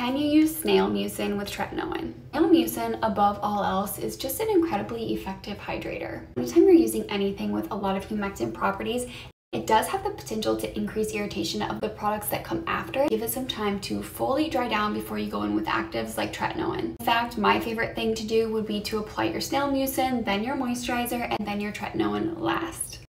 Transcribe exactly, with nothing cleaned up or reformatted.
Can you use snail mucin with retinoid? Snail mucin, above all else, is just an incredibly effective hydrator. Anytime you're using anything with a lot of humectant properties, it does have the potential to increase irritation of the products that come after. Give it some time to fully dry down before you go in with actives like tretinoin. In fact, my favorite thing to do would be to apply your snail mucin, then your moisturizer, and then your tretinoin last.